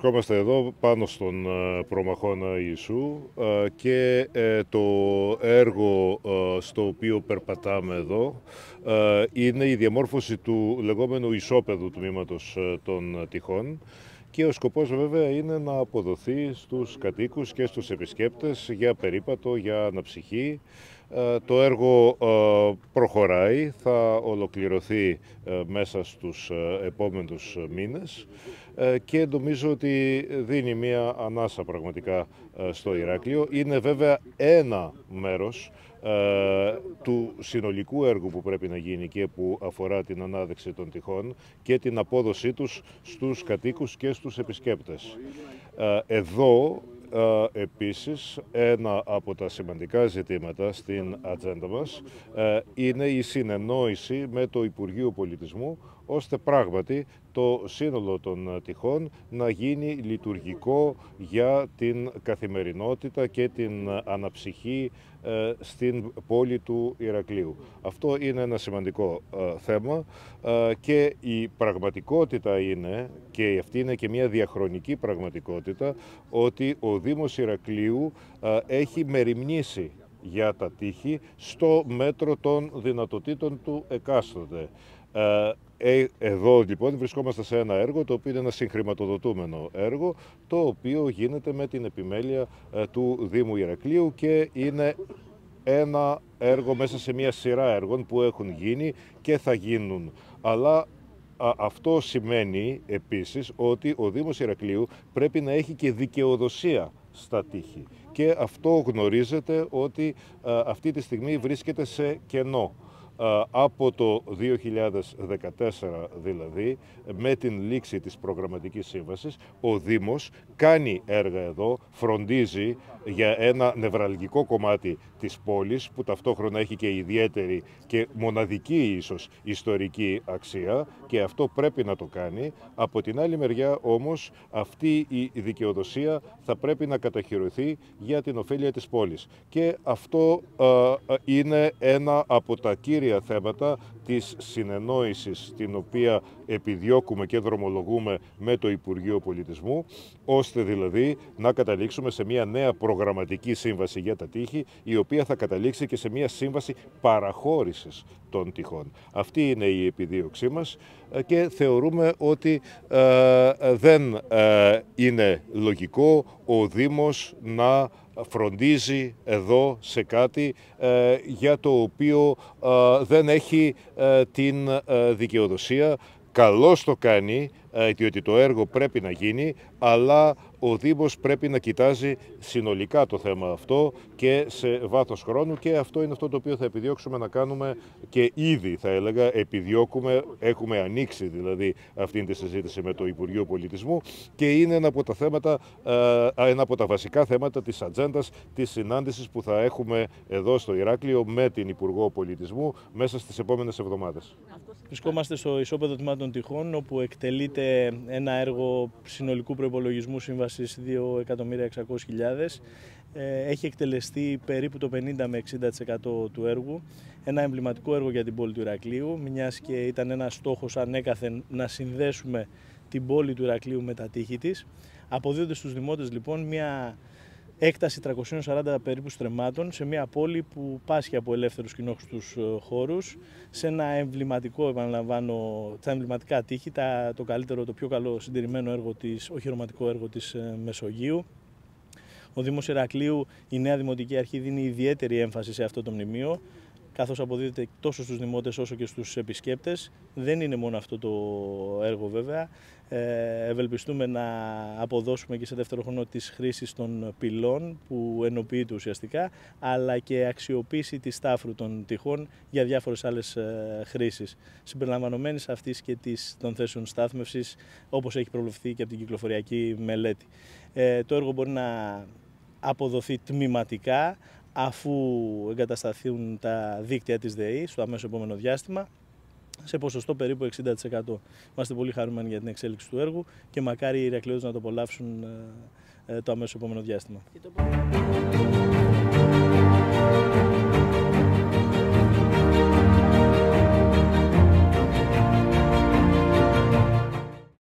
Βρισκόμαστε εδώ πάνω στον προμαχώνα Ιησού και το έργο στο οποίο περπατάμε εδώ είναι η διαμόρφωση του λεγόμενου ισόπεδου τμήματος των τυχών και ο σκοπός βέβαια είναι να αποδοθεί στους κατοίκους και στους επισκέπτες για περίπατο, για αναψυχή. Το έργο προχωράει, θα ολοκληρωθεί μέσα στους επόμενους μήνες και νομίζω ότι δίνει μία ανάσα πραγματικά στο Ηράκλειο. Είναι βέβαια ένα μέρος του συνολικού έργου που πρέπει να γίνει και που αφορά την ανάδειξη των τυχών και την απόδοσή τους στους κατοίκους και στους επισκέπτες. Εδώ επίσης ένα από τα σημαντικά ζητήματα στην ατζέντα μας είναι η συνεννόηση με το Υπουργείο Πολιτισμού ώστε πράγματι το σύνολο των τυχών να γίνει λειτουργικό για την καθημερινότητα και την αναψυχή στην πόλη του Ηρακλείου. Αυτό είναι ένα σημαντικό θέμα και η πραγματικότητα είναι, και αυτή είναι και μια διαχρονική πραγματικότητα, ότι ο Δήμος Ηρακλείου έχει μεριμνήσει για τα τείχη στο μέτρο των δυνατοτήτων του εκάστοτε. Εδώ λοιπόν βρισκόμαστε σε ένα έργο το οποίο είναι ένα συγχρηματοδοτούμενο έργο, το οποίο γίνεται με την επιμέλεια του Δήμου Ηρακλείου και είναι ένα έργο μέσα σε μια σειρά έργων που έχουν γίνει και θα γίνουν. Αλλά αυτό σημαίνει επίσης ότι ο Δήμος Ηρακλείου πρέπει να έχει και δικαιοδοσία στα τείχη. Και αυτό γνωρίζετε ότι αυτή τη στιγμή βρίσκεται σε κενό. Από το 2014 δηλαδή, με την λήξη της προγραμματικής σύμβασης, ο Δήμος κάνει έργα εδώ, φροντίζει για ένα νευραλγικό κομμάτι της πόλης που ταυτόχρονα έχει και ιδιαίτερη και μοναδική ίσως ιστορική αξία και αυτό πρέπει να το κάνει. Από την άλλη μεριά όμως αυτή η δικαιοδοσία θα πρέπει να καταχυρωθεί για την ωφέλεια της πόλης και αυτό είναι ένα από τα κύρια θέματα της συνεννόησης την οποία επιδιώκουμε και δρομολογούμε με το Υπουργείο Πολιτισμού, ώστε δηλαδή να καταλήξουμε σε μια νέα προγραμματική σύμβαση για τα τείχη, η οποία θα καταλήξει και σε μια σύμβαση παραχώρησης των τυχών. Αυτή είναι η επιδίωξή μας και θεωρούμε ότι δεν είναι λογικό ο Δήμος να φροντίζει εδώ σε κάτι για το οποίο δεν έχει την δικαιοδοσία. Καλώς το κάνει, διότι το έργο πρέπει να γίνει, αλλά ο Δήμος πρέπει να κοιτάζει συνολικά το θέμα αυτό και σε βάθος χρόνου και αυτό είναι αυτό το οποίο θα επιδιώξουμε να κάνουμε και ήδη θα έλεγα επιδιώκουμε, έχουμε ανοίξει δηλαδή αυτή τη συζήτηση με το Υπουργείο Πολιτισμού και είναι ένα από τα θέματα, ένα από τα βασικά θέματα της ατζέντας της συνάντησης που θα έχουμε εδώ στο Ηράκλειο με την Υπουργό Πολιτισμού μέσα στις επόμενες εβδομάδες. Βρισκόμαστε στο ισόπεδο τμήμα των τυχών, όπου εκτελείται ένα έργο συνολικού προϋπολογισμού σύμβασης 2.600.000. Έχει εκτελεστεί περίπου το 50 με 60% του έργου. Ένα εμβληματικό έργο για την πόλη του Ηρακλείου, μιας και ήταν ένας στόχος ανέκαθεν να συνδέσουμε την πόλη του Ηρακλείου με τα τείχη της. Αποδίδονται στους δημότες λοιπόν μια έκταση 340 περίπου στρεμμάτων σε μια πόλη που πάσχει από ελεύθερους κοινόχρηστους χώρους, σε ένα εμβληματικό, επαναλαμβάνω, τα εμβληματικά τείχη, το καλύτερο, το πιο καλό συντηρημένο έργο οχυρωματικό έργο της Μεσογείου. Ο Δήμος Ηρακλείου, η νέα Δημοτική Αρχή δίνει ιδιαίτερη έμφαση σε αυτό το μνημείο, καθώς αποδίδεται τόσο στους δημότες όσο και στους επισκέπτες. Δεν είναι μόνο αυτό το έργο βέβαια. Ευελπιστούμε να αποδώσουμε και σε δεύτερο χρόνο τις χρήσεις των πυλών που ενοποιείται ουσιαστικά, αλλά και αξιοποίηση της τάφρου των τυχών για διάφορες άλλες χρήσεις, συμπεριλαμβανομένης αυτής και των θέσεων στάθμευσης, όπως έχει προβλεφθεί και από την κυκλοφοριακή μελέτη. Το έργο μπορεί να αποδοθεί τμηματικά, αφού εγκατασταθούν τα δίκτυα της ΔΕΗ στο αμέσως επόμενο διάστημα, σε ποσοστό περίπου 60%. Είμαστε πολύ χαρούμενοι για την εξέλιξη του έργου και μακάρι οι Ηρακλειώτες να το απολαύσουν το αμέσως επόμενο διάστημα.